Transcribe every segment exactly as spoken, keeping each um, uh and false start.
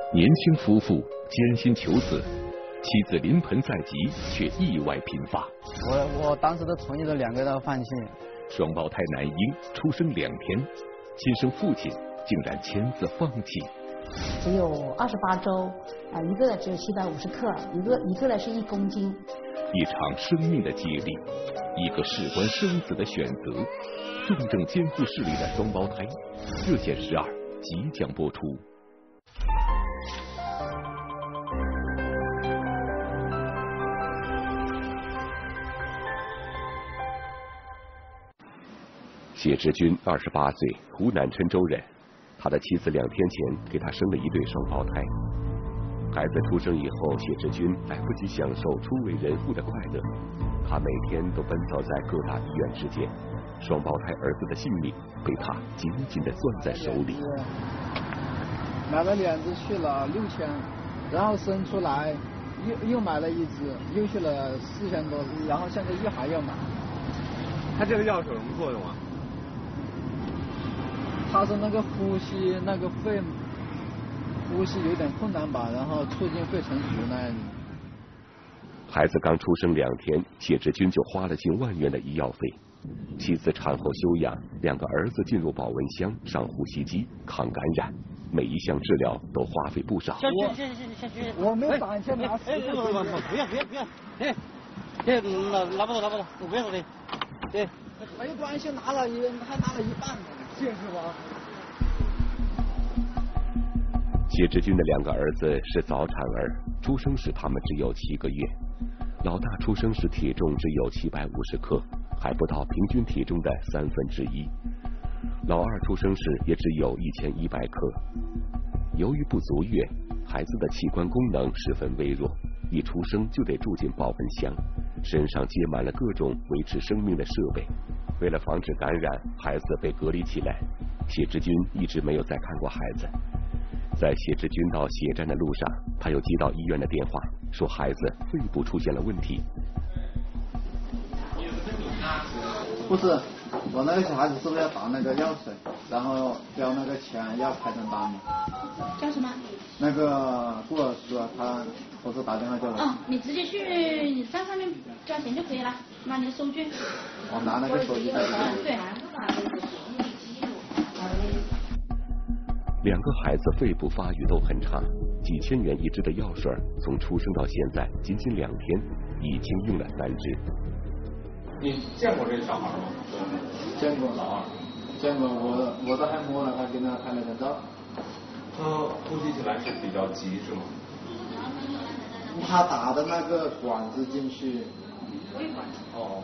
年轻夫妇艰辛求子，妻子临盆在即，却意外频发。 我我当时都同意了两个人放弃。 双胞胎男婴出生两天，亲生父亲竟然签字放弃。 只有二十八周，啊、呃，一个只有七百五十克，一个一个呢是一公斤。 一场生命的接力，一个事关生死的选择，重症监护室里的双胞胎，热线十二即将播出。谢志军二十八岁，湖南郴州人。他的妻子两天前给他生了一对双胞胎。孩子出生以后，谢志军来不及享受初为人父的快乐，他每天都奔走在各大医院之间，双胞胎儿子的性命被他紧紧地攥在手里。 买了两只去了六千，然后生出来又又买了一只，又去了四千多，然后现在又还要买。 他这个药有什么作用啊？ 他是那个呼吸那个肺呼吸有点困难吧，然后促进肺成熟那样。 孩子刚出生两天，谢志军就花了近万元的医药费。妻子产后休养，两个儿子进入保温箱，上呼吸机，抗感染，每一项治疗都花费不少。 下去下去下去！我没胆去拿十个。 不要不要不要！哎，这拿拿不到拿不到，我不要的。对， 没关系，拿了一还拿了一半呢。谢谢吧。 谢志军的两个儿子是早产儿，出生时他们只有七个月。老大出生时体重只有七百五十克，还不到平均体重的三分之一。老二出生时也只有一千一百克。由于不足月，孩子的器官功能十分微弱，一出生就得住进保温箱，身上接满了各种维持生命的设备。为了防止感染，孩子被隔离起来。谢志军一直没有再看过孩子。在谢志军到血站的路上，他又接到医院的电话，说孩子肺部出现了问题。 不是，我那个小孩子是不是要打那个药水，然后交那个钱要排成单吗？ 叫什么？ 那个顾尔斯啊，他不是打电话叫我。 哦，你直接去站上面交钱就可以了，拿你的收据。 我拿那个收据。 对。 两个孩子肺部发育都很差，几千元一支的药水，从出生到现在仅仅两天，已经用了三支。 你见过这个小孩吗？ 见过。 老二。 见过，我我都还摸了他，跟他拍了张照。 他呼吸起来是比较急是吗？ 他打的那个管子进去。 哦。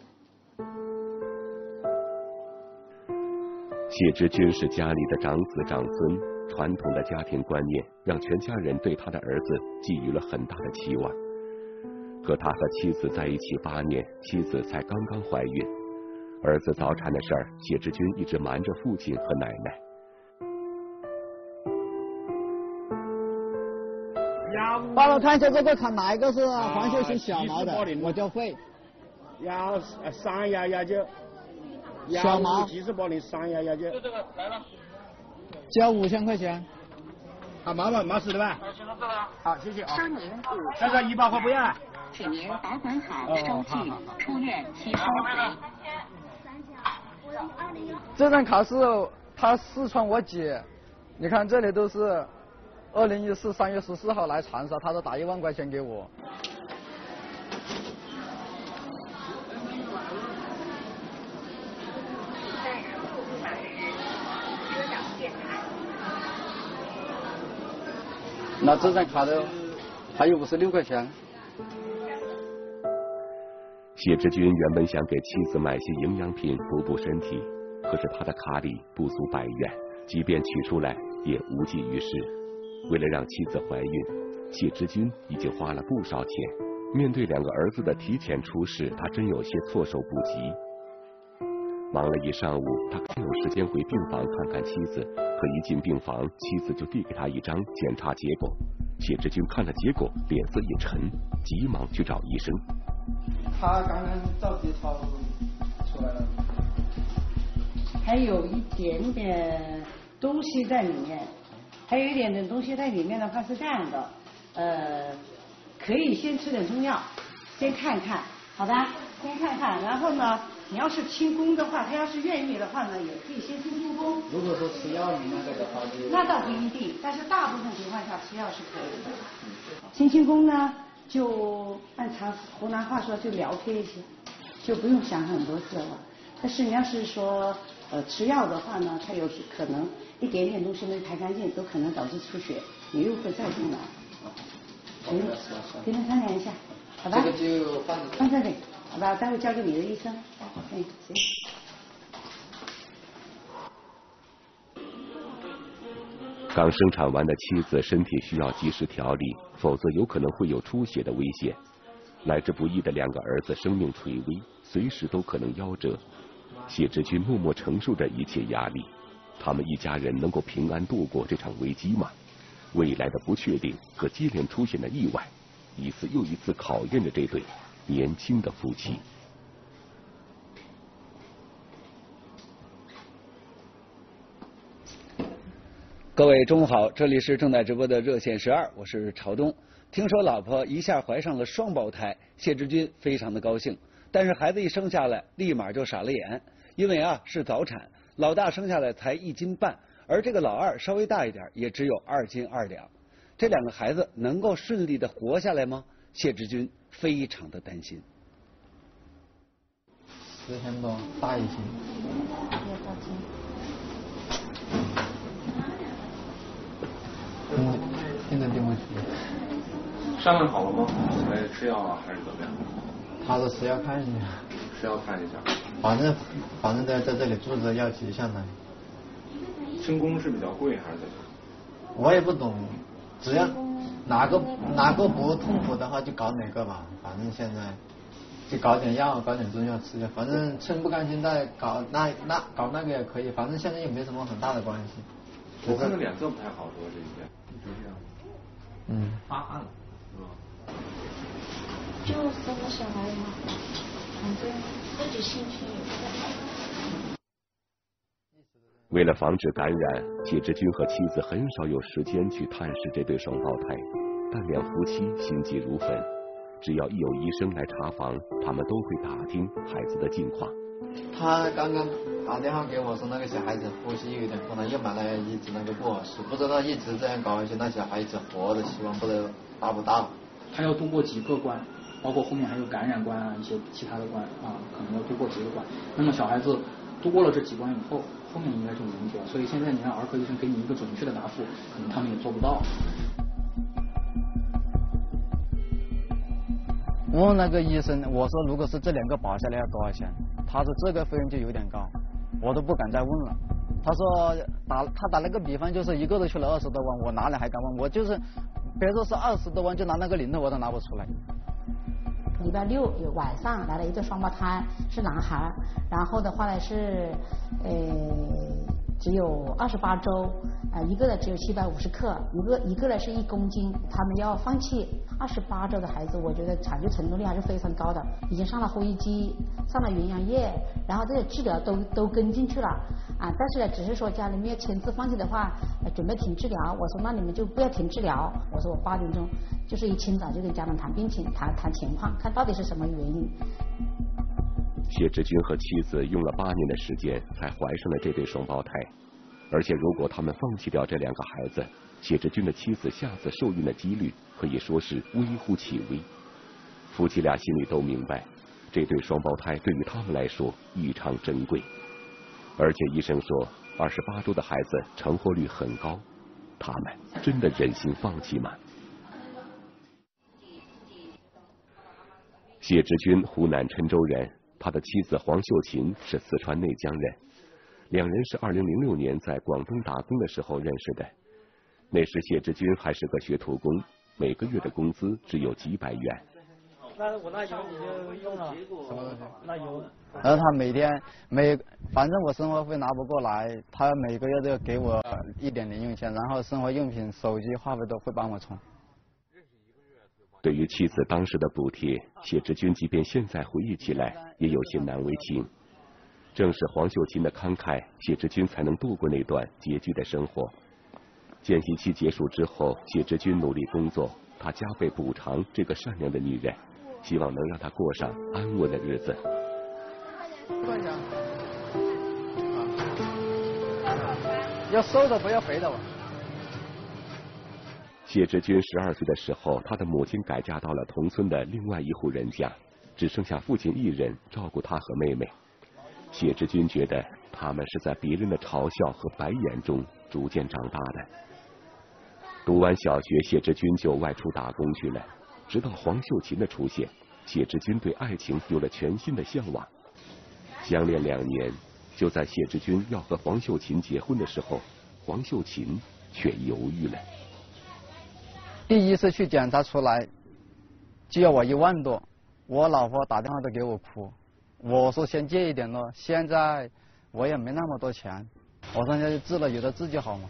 谢志军是家里的长子长孙，传统的家庭观念让全家人对他的儿子寄予了很大的期望。可他和妻子在一起八年，妻子才刚刚怀孕，儿子早产的事儿，谢志军一直瞒着父亲和奶奶。 帮我看一下这个看哪一个是黄秀琴小毛的，我就会。 要三幺幺九。 小毛。 七十八零三幺幺九。 就这个来了。 交五千块钱。 好，毛毛毛死的吧？好，谢谢啊。收您五千。那个医保会不要？ 请您保管好收据，出院期收回。 这张卡是他四川我姐，你看这里都是二零一四三月十四号来长沙，他都打一万块钱给我。那这张卡的还有五十六块钱。 谢志军原本想给妻子买些营养品补补身体，可是他的卡里不足百元，即便取出来也无济于事。为了让妻子怀孕，谢志军已经花了不少钱。面对两个儿子的提前出世，他真有些措手不及。忙了一上午，他刚有时间回病房看看妻子，可一进病房，妻子就递给他一张检查结果。谢志军看了结果，脸色一沉，急忙去找医生。 他刚刚照 B 超出来了， 还有一点点东西在里面。 还有一点点东西在里面的话是这样的，呃，可以先吃点中药，先看看，好吧？先看看，然后呢，你要是清宫的话，他要是愿意的话呢，也可以先清清宫。 如果说吃药你那个的话就。 那倒不一定，但是大部分情况下吃药是可以的。清清宫呢，就按常湖南话说就聊偏一些，就不用想很多字了。但是你要是说呃吃药的话呢，它有可能一点点东西没排干净，都可能导致出血，你又会再进来。嗯，跟他商量一下，好吧？ 这个就放放这里，好吧？待会交给你的医生。嗯，行。 刚生产完的妻子身体需要及时调理，否则有可能会有出血的危险。来之不易的两个儿子生命垂危，随时都可能夭折。谢志军默默承受着一切压力，他们一家人能够平安度过这场危机吗？未来的不确定和接连出现的意外，一次又一次考验着这对年轻的夫妻。 各位中午好，这里是正在直播的热线十二，我是朝东。听说老婆一下怀上了双胞胎，谢志军非常的高兴，但是孩子一生下来立马就傻了眼，因为啊是早产，老大生下来才一斤半，而这个老二稍微大一点，也只有二斤二两。这两个孩子能够顺利的活下来吗？谢志军非常的担心。 十天多，大一斤。嗯，现在订不起。 商量好了吗？来吃药啊，还是怎么样？ 他说吃药看一下。 吃药看一下。 反正反正在在这里住着要急下来。 清宫是比较贵还是怎么样？ 我也不懂，只要哪个哪个不痛苦的话就搞哪个吧，反正现在就搞点药，搞点中药吃，反正撑不干净再搞那那搞那个也可以，反正现在也没什么很大的关系。 我看他脸色不太好，说这一天一直这样。 嗯。 发汗了，是吧？ 就生了小孩嘛，反正自己心情也不太好。 为了防止感染，谢志军和妻子很少有时间去探视这对双胞胎，但两夫妻心急如焚，只要一有医生来查房，他们都会打听孩子的近况。 他刚刚打电话给我说，那个小孩子呼吸有点困难，又买了一支那个布尔舒，不知道一直这样搞下去，那小孩子活的希望不知道大不大。 他要度过几个关，包括后面还有感染关啊，一些其他的关啊，可能要度过几个关。那么小孩子度过了这几关以后，后面应该就没问题了。所以现在你让儿科医生给你一个准确的答复，可能他们也做不到。 我问那个医生，我说如果是这两个保下来要多少钱？他说这个费用就有点高，我都不敢再问了。他说打他打了个比方，就是一个都去了二十多万，我哪里还敢问？我就是别说是二十多万，就拿那个零头我都拿不出来。 礼拜六有晚上来了一对双胞胎，是男孩，然后的话呢是呃只有二十八周，呃一个呢只有七百五十克，一个一个呢是一公斤，他们要放弃。二十八周的孩子，我觉得抢救成功率还是非常高的，已经上了呼吸机，上了营养液，然后这些治疗都都跟进去了啊。但是呢，只是说家里面签字放弃的话，呃、准备停治疗。我说那你们就不要停治疗。我说我八点钟就是一清早就跟家长谈病情，谈谈情况，看到底是什么原因。 谢志军和妻子用了八年的时间才怀上了这对双胞胎，而且如果他们放弃掉这两个孩子，谢志军的妻子下次受孕的几率可以说是微乎其微。夫妻俩心里都明白，这对双胞胎对于他们来说异常珍贵，而且医生说二十八周的孩子成活率很高，他们真的忍心放弃吗？谢志军湖南郴州人，他的妻子黄秀琴是四川内江人，两人是二零零六年在广东打工的时候认识的。那时谢志军还是个学徒工，每个月的工资只有几百元。 那我那油你就用了什么东西？那油。 然后他每天每反正我生活费拿不过来，他每个月都要给我一点零用钱，然后生活用品、手机、话费都会帮我充。 对于妻子当时的补贴，谢志军即便现在回忆起来也有些难为情。正是黄秀琴的慷慨，谢志军才能度过那段拮据的生活。 见习期结束之后，谢志军努力工作，他加倍补偿这个善良的女人，希望能让她过上安稳的日子。 要瘦的不要肥的吧。 谢志军十二岁的时候，他的母亲改嫁到了同村的另外一户人家，只剩下父亲一人照顾他和妹妹。谢志军觉得他们是在别人的嘲笑和白眼中逐渐长大的。读完小学，谢志军就外出打工去了。直到黄秀琴的出现，谢志军对爱情有了全新的向往。相恋两年，就在谢志军要和黄秀琴结婚的时候，黄秀琴却犹豫了。 第一次去检查出来就要我一万多，我老婆打电话都给我哭，我说先借一点咯，现在我也没那么多钱，我说那就治了，有的治就好嘛。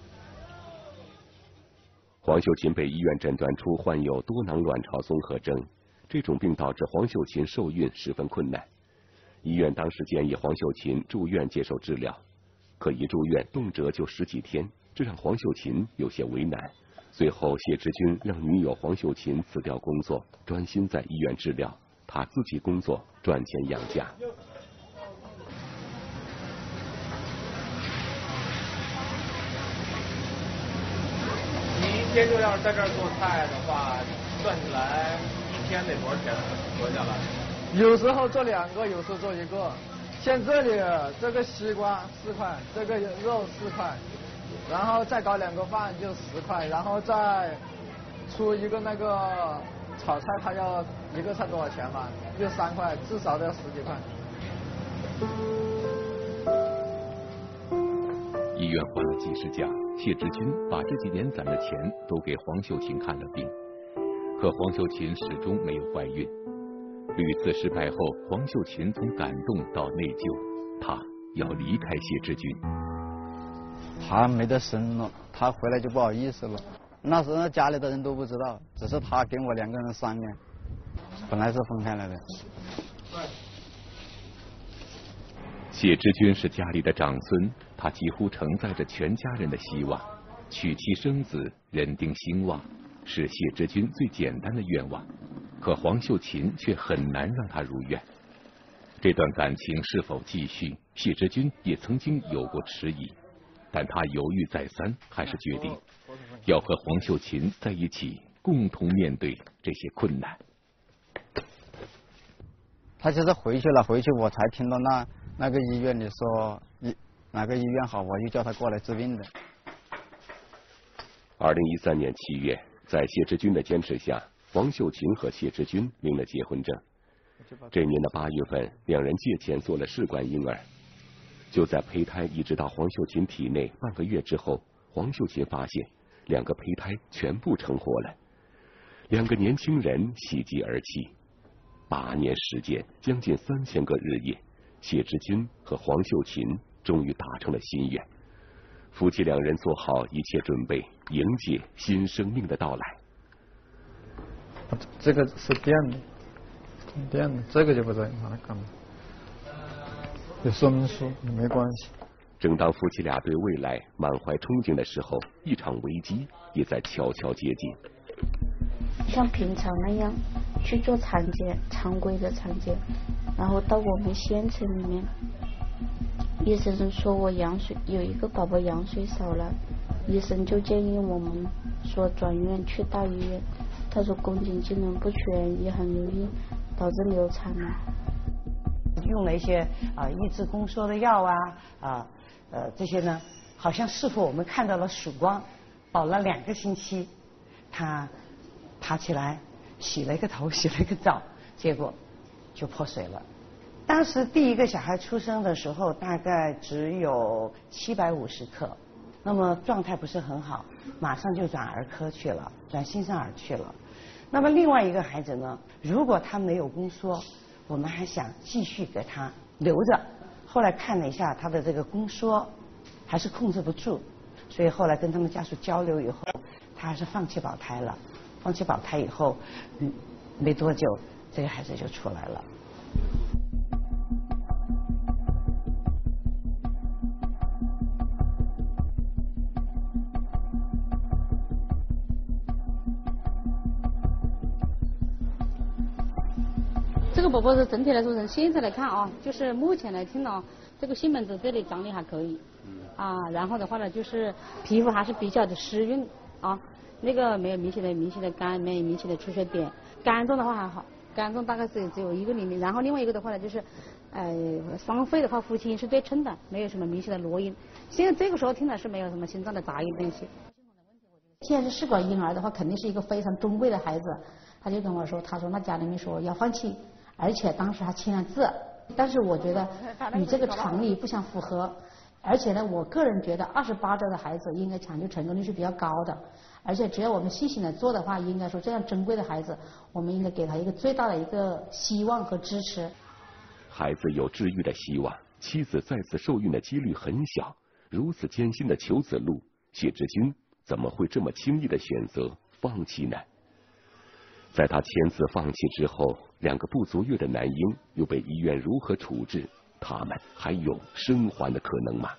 黄秀琴被医院诊断出患有多囊卵巢综合征，这种病导致黄秀琴受孕十分困难。医院当时建议黄秀琴住院接受治疗，可一住院动辄就十几天，这让黄秀琴有些为难。最后，谢志军让女友黄秀琴辞掉工作，专心在医院治疗，他自己工作赚钱养家。 你一天就要是在这儿做菜的话，算起来一天得多少钱活下来？ 有时候做两个，有时候做一个。像这里这个西瓜四块，这个肉四块，然后再搞两个饭就十块，然后再出一个那个炒菜，它要一个菜多少钱吧？就三块，至少都要十几块。 医院还了几十家，谢志军把这几年攒的钱都给黄秀琴看了病，可黄秀琴始终没有怀孕。屡次失败后，黄秀琴从感动到内疚，她要离开谢志军。 他没得生了，他回来就不好意思了。那时候家里的人都不知道，只是他跟我两个人商量，本来是分开来的。 谢志军是家里的长孙，他几乎承载着全家人的希望，娶妻生子，人丁兴旺，是谢志军最简单的愿望。可黄秀琴却很难让他如愿。这段感情是否继续，谢志军也曾经有过迟疑，但他犹豫再三，还是决定要和黄秀琴在一起，共同面对这些困难。 他其实回去了，回去我才听到那那个医院里说医哪个医院好，我就叫他过来治病的。 二零一三年七月，在谢志军的坚持下，黄秀琴和谢志军领了结婚证。这年的八月份，两人借钱做了试管婴儿。就在胚胎移植到黄秀琴体内半个月之后，黄秀琴发现两个胚胎全部成活了。两个年轻人喜极而泣。八年时间，将近三千个日夜，谢志军和黄秀琴终于达成了心愿。夫妻两人做好一切准备，迎接新生命的到来。 这个是电的，电的，这个就不对，拿来干嘛？有说明书也没关系。 正当夫妻俩对未来满怀憧憬的时候，一场危机也在悄悄接近。 像平常那样去做产检，常规的产检，然后到我们县城里面，医生说我羊水有一个宝宝羊水少了，医生就建议我们说转院去大医院。他说宫颈机能不全，也很容易导致流产了。 用了一些啊、呃、抑制宫缩的药啊啊 呃, 呃这些呢，好像似乎我们看到了曙光。保了两个星期，他爬起来洗了一个头，洗了一个澡，结果就破水了。当时第一个小孩出生的时候，大概只有七百五十克。那么状态不是很好，马上就转儿科去了，转新生儿去了。那么另外一个孩子呢，如果他没有宫缩，我们还想继续给他留着。后来看了一下他的这个宫缩还是控制不住，所以后来跟他们家属交流以后，他还是放弃保胎了。放弃保胎以后，嗯，没多久这个孩子就出来了。 这个宝宝是整体来说，现在来看啊，就是目前来听呢，这个心门子这里长得还可以，啊，然后的话呢，就是皮肤还是比较的湿润啊，那个没有明显的明显的干，没有明显的出血点，肝脏的话还好，肝脏大概是只有一个厘米，然后另外一个的话呢，就是，呃，双肺的话，腹腔是对称的，没有什么明显的挪阴。现在这个时候听的是没有什么心脏的杂音东西。现在是试管婴儿的话，肯定是一个非常珍贵的孩子。他就跟我说，他说那家里面说要放弃，而且当时还签了字，但是我觉得与这个常理不相符合，而且呢，我个人觉得二十八周的孩子应该抢救成功率是比较高的，而且只要我们细心的做的话，应该说这样珍贵的孩子，我们应该给他一个最大的一个希望和支持。 孩子有治愈的希望，妻子再次受孕的几率很小，如此艰辛的求子路，谢志军怎么会这么轻易的选择放弃呢？在他签字放弃之后，两个不足月的男婴又被医院如何处置？他们还有生还的可能吗？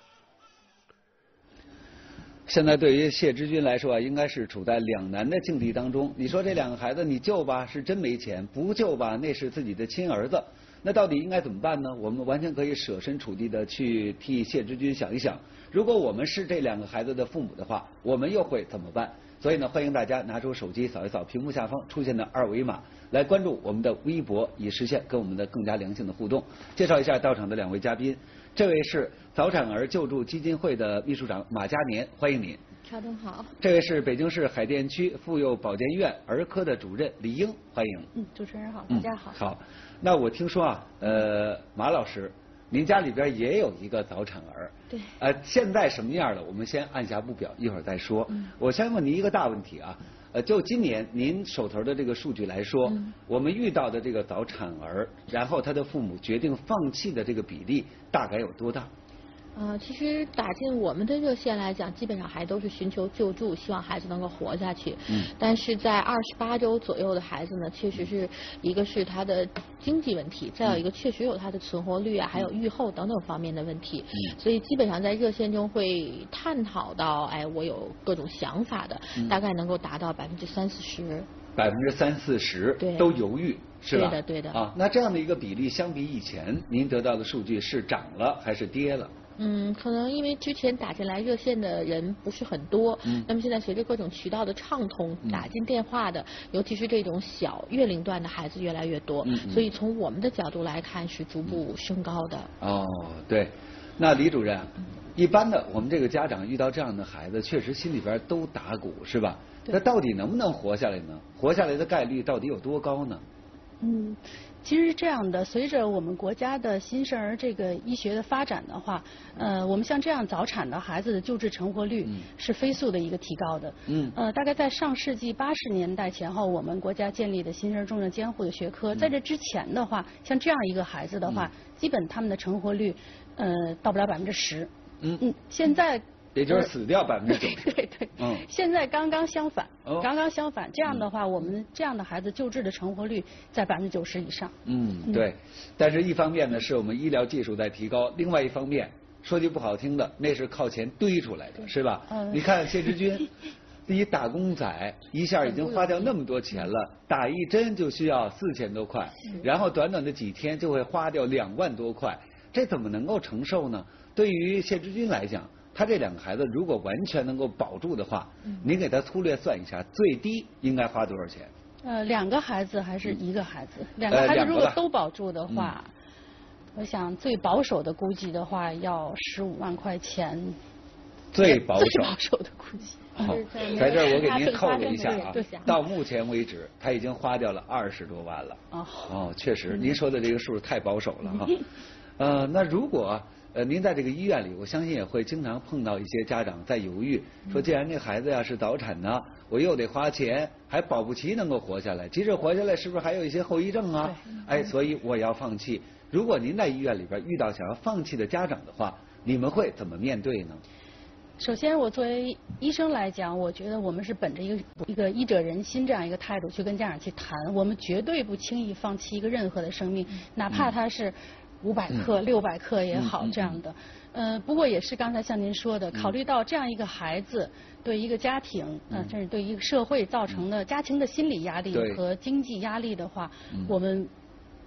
现在对于谢之军来说啊，应该是处在两难的境地当中。你说这两个孩子你救吧是真没钱，不救吧那是自己的亲儿子，那到底应该怎么办呢？我们完全可以设身处地的去替谢之军想一想，如果我们是这两个孩子的父母的话，我们又会怎么办？所以呢，欢迎大家拿出手机扫一扫屏幕下方出现的二维码，来关注我们的微博，以实现跟我们的更加良性的互动。介绍一下到场的两位嘉宾，这位是早产儿救助基金会的秘书长马嘉年，欢迎您。 乔东好。 这位是北京市海淀区妇幼保健院儿科的主任李英，欢迎。 嗯，主持人好，大家好。 嗯、好，那我听说啊，呃，马老师，您家里边也有一个早产儿。 对。 呃，现在什么样的？我们先按下不表，一会儿再说。嗯。我先问您一个大问题啊，呃，就今年您手头的这个数据来说，嗯、我们遇到的这个早产儿，然后他的父母决定放弃的这个比例大概有多大？ 呃，其实打进我们的热线来讲，基本上还都是寻求救助，希望孩子能够活下去。嗯。但是在二十八周左右的孩子呢，确实是一个是他的经济问题，再有一个确实有他的存活率啊，还有预后等等方面的问题。嗯。所以基本上在热线中会探讨到，哎，我有各种想法的，嗯、大概能够达到百分之三四十。 百分之三四十都犹豫，是吧？ 对的，对的。 啊，那这样的一个比例，相比以前，您得到的数据是涨了还是跌了？ 嗯，可能因为之前打进来热线的人不是很多，嗯，那么现在随着各种渠道的畅通，打进电话的，嗯、尤其是这种小月龄段的孩子越来越多，嗯嗯，所以从我们的角度来看是逐步升高的。 哦，对，那李主任，一般的我们这个家长遇到这样的孩子，确实心里边都打鼓，是吧？那到底能不能活下来呢？活下来的概率到底有多高呢？ 嗯，其实是这样的，随着我们国家的新生儿这个医学的发展的话，呃，我们像这样早产的孩子的救治成活率是飞速的一个提高的。嗯。呃，大概在上世纪八十年代前后，我们国家建立的新生儿重症监护的学科，在这之前的话，像这样一个孩子的话，基本他们的成活率呃到不了百分之十。嗯嗯。现在。 也就是死掉百分之九十。 对对。嗯。现在刚刚相反，哦、刚刚相反，这样的话，嗯、我们这样的孩子救治的成活率在百分之九十以上。 嗯，对。但是，一方面呢，是我们医疗技术在提高；另外一方面，说句不好听的，那是靠钱堆出来的，是吧？嗯。你看谢之军，第一打工仔一下已经花掉那么多钱了，打一针就需要四千多块，然后短短的几天就会花掉两万多块，这怎么能够承受呢？对于谢之军来讲。他这两个孩子如果完全能够保住的话，嗯、您给他粗略算一下，最低应该花多少钱？ 呃，两个孩子还是一个孩子？嗯、两个孩子如果都保住的话，嗯、我想最保守的估计的话要十五万块钱。 最保守。 最保守的估计。 好，在这儿我给您透露一下啊，到目前为止他已经花掉了二十多万了。哦。哦，确实，您说的这个数太保守了哈。呃，那如果。呃，您在这个医院里，我相信也会经常碰到一些家长在犹豫，说既然这孩子呀是早产呢，我又得花钱，还保不齐能够活下来，即使活下来，是不是还有一些后遗症啊？哎，所以我要放弃。如果您在医院里边遇到想要放弃的家长的话，你们会怎么面对呢？ 首先，我作为医生来讲，我觉得我们是本着一个一个医者仁心这样一个态度去跟家长去谈，我们绝对不轻易放弃一个任何的生命，哪怕他是。五百克、六百克也好，这样的，呃，不过也是刚才像您说的，考虑到这样一个孩子对一个家庭，呃，甚至对一个社会造成的家庭的心理压力和经济压力的话，我们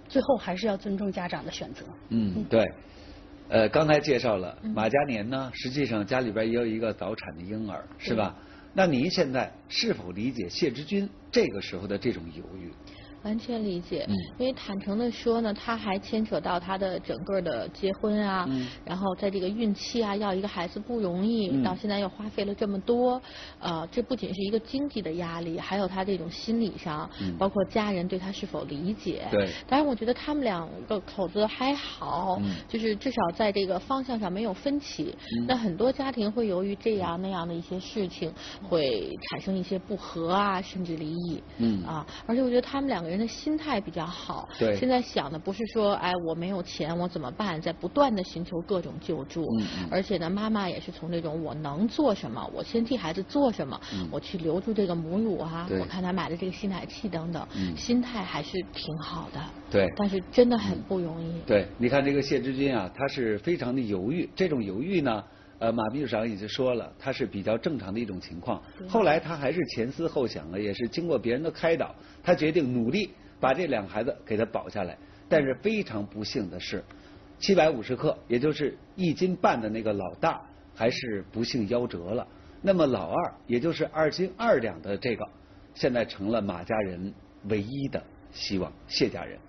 最后还是要尊重家长的选择。 嗯，对。呃，刚才介绍了马嘉年呢，实际上家里边也有一个早产的婴儿，是吧？那您现在是否理解谢之军这个时候的这种犹豫？ 完全理解， 嗯， 因为坦诚的说呢，他还牵扯到他的整个的结婚啊， 嗯， 然后在这个孕期啊，要一个孩子不容易， 嗯， 到现在又花费了这么多，呃，这不仅是一个经济的压力，还有他这种心理上， 嗯， 包括家人对他是否理解。 对， 当然我觉得他们两个口子还好， 嗯， 就是至少在这个方向上没有分歧。 嗯， 那很多家庭会由于这样那样的一些事情，会产生一些不和啊，甚至离异。 嗯， 啊，而且我觉得他们两个人的心态比较好。 对， 现在想的不是说，哎，我没有钱，我怎么办？在不断的寻求各种救助。 嗯嗯。 而且呢，妈妈也是从这种我能做什么，我先替孩子做什么， 嗯， 我去留住这个母乳啊， 我看他买的这个吸奶器等等， 嗯， 心态还是挺好的。 对。 但是真的很不容易。 对，你看这个谢之军啊，他是非常的犹豫，这种犹豫呢。呃，马秘书长已经说了，他是比较正常的一种情况。后来他还是前思后想了，也是经过别人的开导，他决定努力把这两个孩子给他保下来。但是非常不幸的是，七百五十克，也就是一斤半的那个老大，还是不幸夭折了。那么老二，也就是二斤二两的这个，现在成了马家人唯一的希望，谢家人。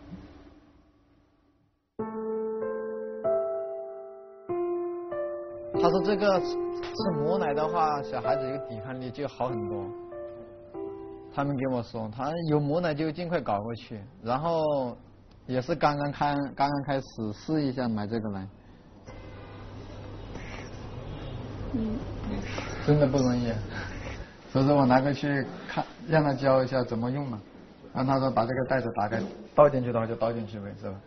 他说这个吃母奶的话，小孩子有抵抗力就好很多。他们跟我说，他有母奶就尽快搞过去，然后也是刚刚开刚刚开始试一下买这个奶。嗯，真的不容易，所以说我拿过去看，让他教一下怎么用嘛。然后他说把这个袋子打开，倒进去的话就倒进去呗，是吧？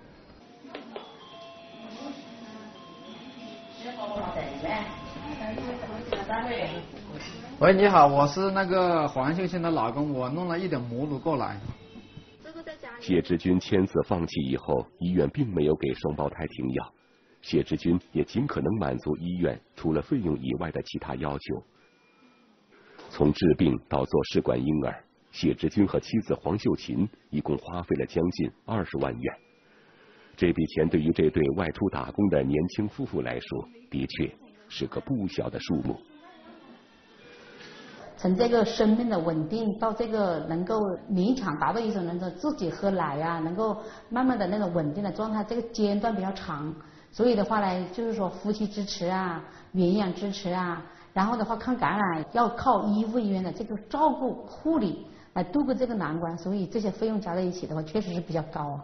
喂，你好，我是那个黄秀清的老公，我弄了一点母乳过来。 谢之军签字放弃以后，医院并没有给双胞胎停药，谢之军也尽可能满足医院除了费用以外的其他要求。从治病到做试管婴儿，谢之军和妻子黄秀琴一共花费了将近二十万元。这笔钱对于这对外出打工的年轻夫妇来说，的确是个不小的数目。 从这个生命的稳定到这个能够勉强达到一种能够自己喝奶啊，能够慢慢的那种稳定的状态，这个阶段比较长。所以的话呢，就是说夫妻支持啊，营养支持啊，然后的话抗感染要靠医务人员的这个照顾护理来度过这个难关，所以这些费用加在一起的话，确实是比较高啊。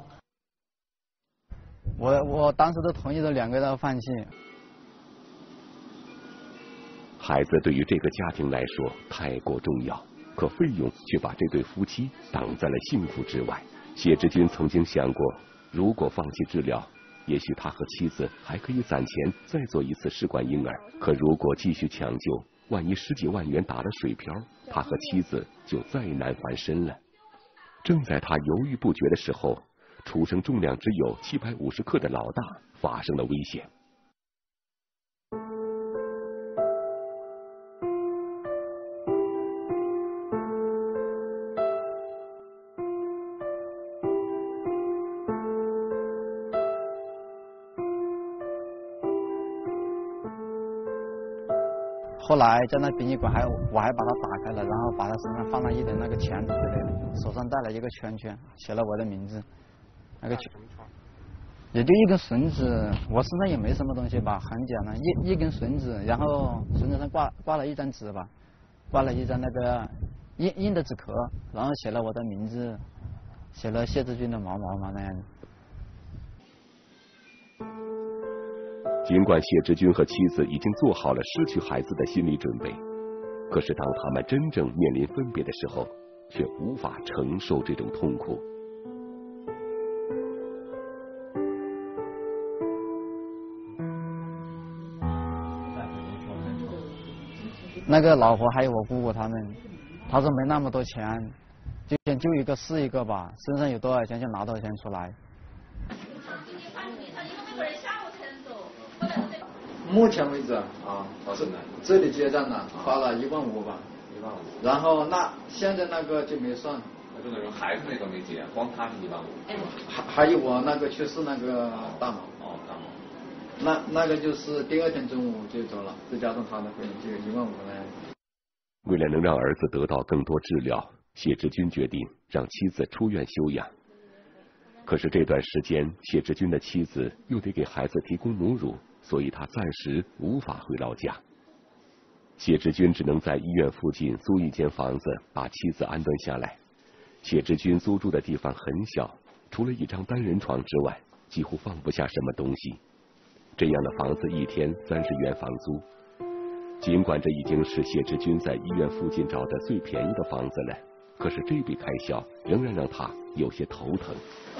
我我当时都同意了两个人放弃。 孩子对于这个家庭来说太过重要，可费用却把这对夫妻挡在了幸福之外。谢之军曾经想过，如果放弃治疗，也许他和妻子还可以攒钱再做一次试管婴儿。可如果继续抢救，万一十几万元打了水漂，他和妻子就再难翻身了。正在他犹豫不决的时候，出生重量只有七百五十克的老大发生了危险。 后来在那殡仪馆还我还把它打开了，然后把他身上放了一点那个钳子之类的，手上戴了一个圈圈，写了我的名字，那个圈也就一根绳子，我身上也没什么东西吧，很简单，一一根绳子，然后绳子上挂挂了一张纸吧，挂了一张那个印印的纸壳，然后写了我的名字，写了谢志军的毛毛嘛那样子。 尽管谢之军和妻子已经做好了失去孩子的心理准备，可是当他们真正面临分别的时候，却无法承受这种痛苦。 那个老婆还有我姑姑他们，他说没那么多钱，就先救一个是一个吧，身上有多少钱就拿多少钱出来。目前为止啊，这这里结账呢，花了一万五吧，一万五。然后那现在那个就没算， 就那种孩子那个没结，光他是一万五。 还还有我那个去世那个大毛。 哦，大毛。 那那个就是第二天中午就走了，再加上他的费用就一万五了。 为了能让儿子得到更多治疗，谢志军决定让妻子出院休养。可是这段时间，谢志军的妻子又得给孩子提供母乳，所以他暂时无法回老家。谢志军只能在医院附近租一间房子，把妻子安顿下来。谢志军租住的地方很小，除了一张单人床之外，几乎放不下什么东西。这样的房子一天三十元房租，尽管这已经是谢志军在医院附近找的最便宜的房子了，可是这笔开销仍然让他有些头疼。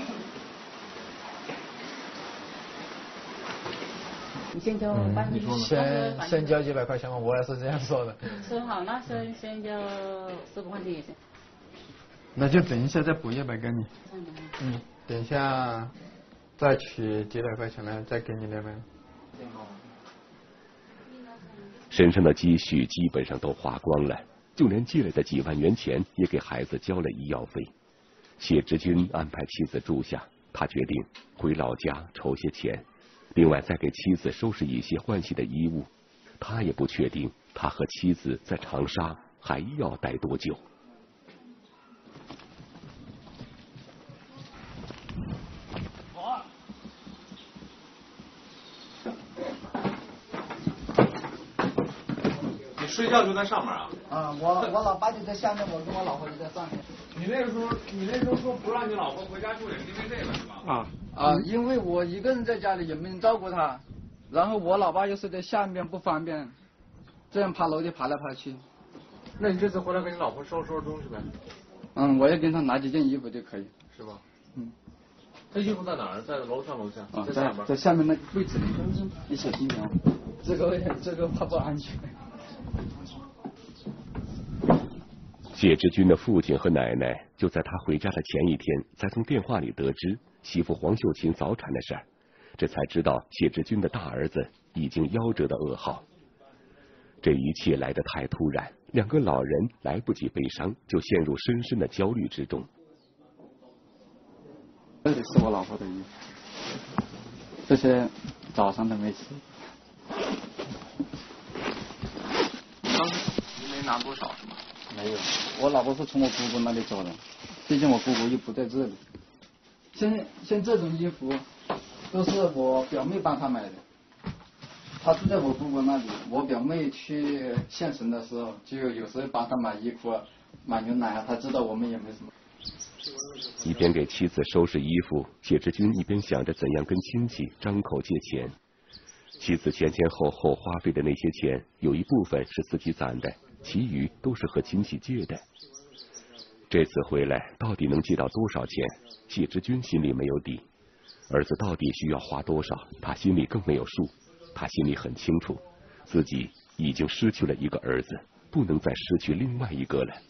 你先交把你先先交几百块钱嘛，我也是这样说的。 说好，那先先交十五块钱也行。 那就等一下再补一百给你。嗯，等一下再取几百块钱来再给你两百。 身上的积蓄基本上都花光了，就连借来的几万元钱也给孩子交了医药费。谢志军安排妻子住下，他决定回老家筹些钱，另外再给妻子收拾一些换洗的衣物。他也不确定他和妻子在长沙还要待多久。 睡觉就在上面啊？ 啊，我我老爸就在下面，我跟我老婆就在上面。 你那个时候，你那时候说不让你老婆回家住，也是因为这个是吧？ 啊啊，因为我一个人在家里也没人照顾她，然后我老爸又是在下面不方便，这样爬楼梯爬来爬去。 那你这次回来给你老婆收拾收拾东西呗？ 嗯，我也给她拿几件衣服就可以。 是吧？ 嗯。 这衣服在哪儿？在楼上楼下？ 啊， 在下边。 在下面那个柜子里。你小心点啊，这个这个怕不安全。 谢志军的父亲和奶奶就在他回家的前一天，才从电话里得知媳妇黄秀琴早产的事儿，这才知道谢志军的大儿子已经夭折的噩耗。这一切来得太突然，两个老人来不及悲伤，就陷入深深的焦虑之中。 这里是我老婆的衣服，这些早上都没吃。 当时你没拿多少是吗？ 没有，我老婆是从我姑姑那里走的，毕竟我姑姑又不在这里。像像这种衣服都是我表妹帮她买的，她住在我姑姑那里，我表妹去县城的时候，就有时候帮她买衣服、买牛奶啊，她知道我们也没什么。 一边给妻子收拾衣服，谢志军一边想着怎样跟亲戚张口借钱。妻子前前后后花费的那些钱，有一部分是自己攒的，其余都是和亲戚借的。这次回来到底能借到多少钱，谢志军心里没有底。儿子到底需要花多少，他心里更没有数。他心里很清楚，自己已经失去了一个儿子，不能再失去另外一个了。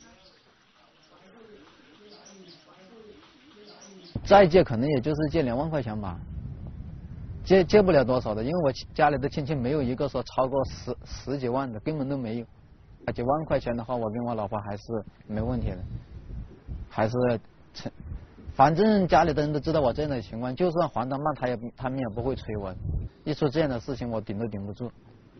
再借可能也就是借两万块钱吧，借借不了多少的，因为我家里的亲戚没有一个说超过十十几万的，根本都没有。几万块钱的话，我跟我老婆还是没问题的，还是成，反正家里的人都知道我这样的情况，就算还得慢，他也他们也不会催我。一说这样的事情，我顶都顶不住。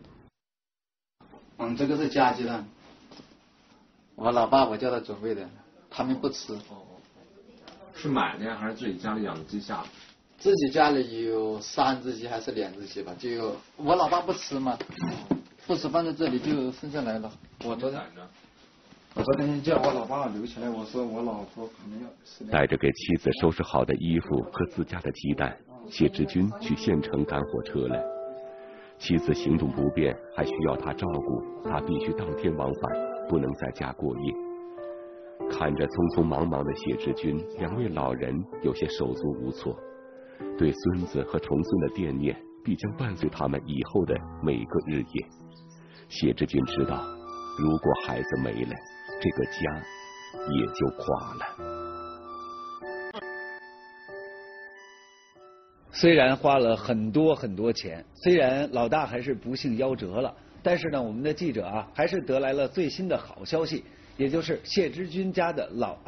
嗯，这个是家鸡蛋，我老爸我叫他准备的，他们不吃。 是买的呀，还是自己家里养的鸡下？ 自己家里有三只鸡还是两只鸡吧，就有我老爸不吃嘛，不吃放在这里就剩下来了。我昨天我昨天叫我老爸留起来，我说我老婆可能要吃。 带着给妻子收拾好的衣服和自家的鸡蛋，谢志军去县城赶火车了。妻子行动不便，还需要他照顾，他必须当天往返，不能在家过夜。看着匆匆忙忙的谢志军，两位老人有些手足无措，对孙子和重孙的惦念必将伴随他们以后的每个日夜。谢志军知道，如果孩子没了，这个家也就垮了。 虽然花了很多很多钱，虽然老大还是不幸夭折了，但是呢，我们的记者啊，还是得来了最新的好消息。也就是谢志军家的老二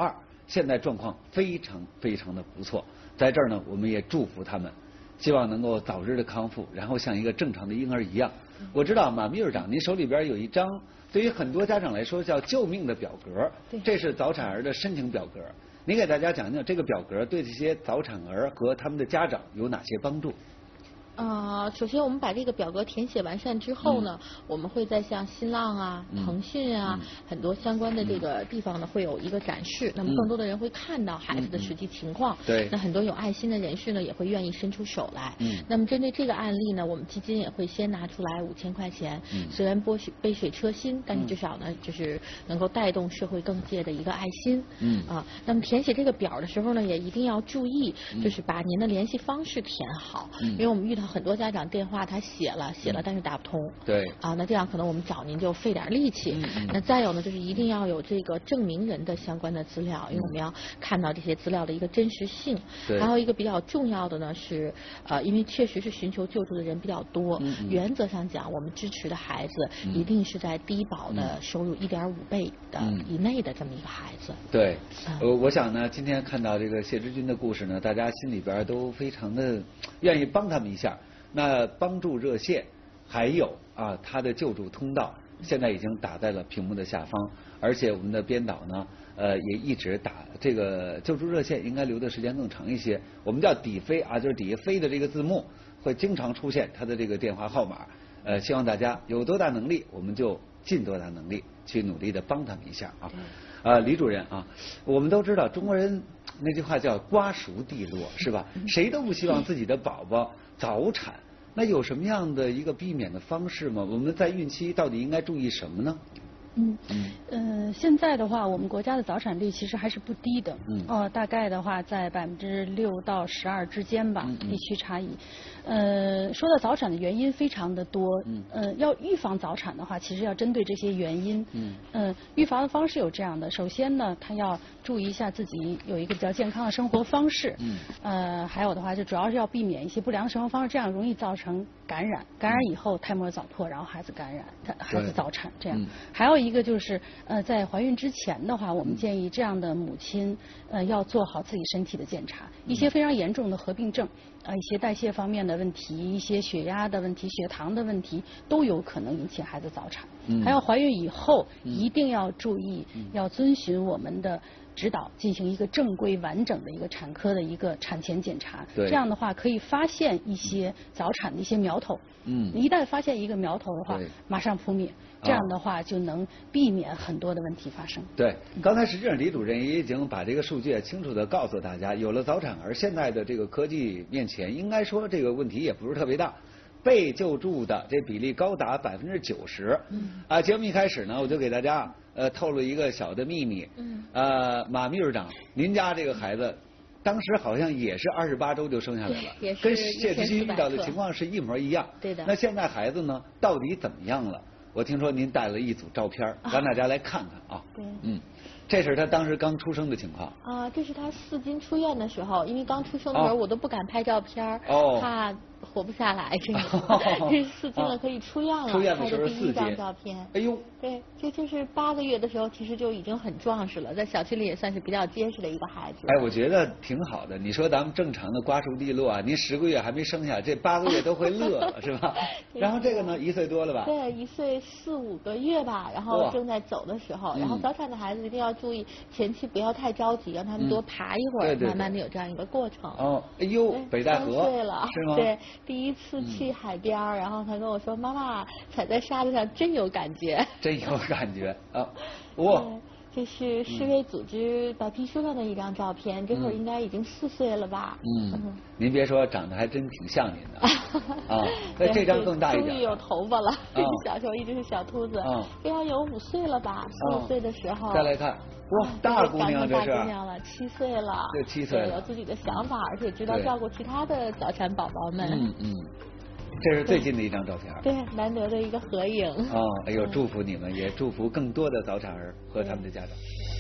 现在状况非常非常的不错。在这儿呢，我们也祝福他们，希望能够早日的康复，然后像一个正常的婴儿一样。我知道马秘书长，您手里边有一张对于很多家长来说叫救命的表格，这是早产儿的申请表格。您给大家讲讲这个表格对这些早产儿和他们的家长有哪些帮助？ 呃，首先我们把这个表格填写完善之后呢，嗯、我们会在像新浪啊、嗯、腾讯啊、嗯、很多相关的这个地方呢，会有一个展示。那么更多的人会看到孩子的实际情况。嗯、对。那很多有爱心的人士呢，也会愿意伸出手来。嗯。那么针对这个案例呢，我们基金也会先拿出来五千块钱。嗯。虽然杯水杯水车薪，但是至少呢，就是能够带动社会各界的一个爱心。嗯。啊，那么填写这个表的时候呢，也一定要注意，就是把您的联系方式填好，嗯、因为我们遇到很多家长电话他写了写了，但是打不通。对。啊，那这样可能我们找您就费点力气。嗯嗯。那再有呢，就是一定要有这个证明人的相关的资料，因为我们要看到这些资料的一个真实性。对。还有一个比较重要的呢是，呃，因为确实是寻求救助的人比较多，嗯嗯原则上讲，我们支持的孩子一定是在低保的收入一点五倍的以内的这么一个孩子。对。呃，我想呢，今天看到这个谢之军的故事呢，大家心里边都非常的愿意帮他们一下。那帮助热线还有啊，它的救助通道现在已经打在了屏幕的下方，而且我们的编导呢，呃，也一直打这个救助热线，应该留的时间更长一些。我们叫底飞啊，就是底下飞的这个字幕会经常出现它的这个电话号码。呃，希望大家有多大能力，我们就尽多大能力去努力的帮他们一下啊。啊，李主任啊，我们都知道中国人那句话叫瓜熟蒂落，是吧？谁都不希望自己的宝宝早产。那有什么样的一个避免的方式吗？我们在孕期到底应该注意什么呢？ 嗯嗯呃，现在的话，我们国家的早产率其实还是不低的，嗯，哦，大概的话在百分之六到十二之间吧，嗯嗯地区差异。呃，说到早产的原因非常的多，嗯，呃，要预防早产的话，其实要针对这些原因，嗯，呃，预防的方式有这样的，首先呢，他要注意一下自己有一个比较健康的生活方式，嗯，呃，还有的话就主要是要避免一些不良的生活方式，这样容易造成感染，感染以后胎膜早破，然后孩子感染，孩子早产这样，嗯、还有一个就是呃，在怀孕之前的话，我们建议这样的母亲呃要做好自己身体的检查，一些非常严重的合并症。呃，一些代谢方面的问题，一些血压的问题、血糖的问题，都有可能引起孩子早产。嗯、还有怀孕以后，嗯、一定要注意，嗯、要遵循我们的指导，进行一个正规完整的一个产科的一个产前检查。这样的话，可以发现一些早产的一些苗头。嗯。一旦发现一个苗头的话，马上扑灭。这样的话就能避免很多的问题发生。对，刚才实际上李主任也已经把这个数据清楚的告诉大家，有了早产儿，现在的这个科技面前，应该说这个问题也不是特别大。被救助的这比例高达百分之九十。嗯。啊，节目一开始呢，我就给大家呃透露一个小的秘密。嗯。呃，马秘书长，您家这个孩子当时好像也是二十八周就生下来了，也是跟谢之军遇到的情况是一模一样。对的。那现在孩子呢，到底怎么样了？我听说您带了一组照片，让大家来看看啊。对。嗯，这是他当时刚出生的情况。啊，这是他四斤出院的时候，因为刚出生的时候我都不敢拍照片，哦、怕活不下来。这个，这是四斤了，可以出院了。出院的时候四斤。拍的第一张照片。哎呦。对，这就是八个月的时候，其实就已经很壮实了，在小区里也算是比较结实的一个孩子。哎，我觉得挺好的。你说咱们正常的瓜熟蒂落啊，您十个月还没生下，这八个月都会乐了，是吧？然后这个呢，一岁多了吧？对，一岁四五个月吧，然后正在走的时候，然后早产的孩子一定要注意前期不要太着急，让他们多爬一会儿，慢慢的有这样一个过程。哦，哎呦，北戴河三岁了，是吗？对，第一次去海边，然后他跟我说：“妈妈，踩在沙子上真有感觉。”真有感觉啊！哇，这是世卫组织白皮书上的一张照片，这会儿应该已经四岁了吧？嗯，您别说，长得还真挺像您的啊。那这张更大一点，终于有头发了。小时候一直是小秃子，这要有五岁了吧？四五岁的时候。再来看，哇，大姑娘这是。大姑娘了，七岁了。这七岁了，有自己的想法，而且知道照顾其他的早产宝宝们。嗯嗯。这是最近的一张照片，对，难得的一个合影。哦，哎呦，祝福你们，也祝福更多的早产儿和他们的家长。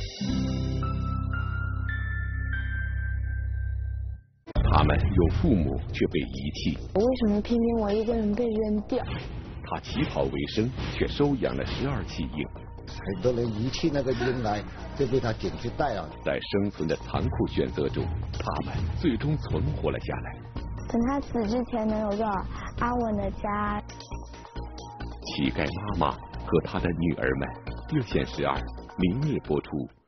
他们有父母却被遗弃， 为什么偏偏我一个人被扔掉？ 他起跑为生，却收养了十二起婴。 很多人遗弃那个婴儿就被他捡去带了。 在生存的残酷选择中，他们最终存活了下来。 等他死之前能有个安稳的家。 乞丐妈妈和她的女儿们，热线十二明日播出。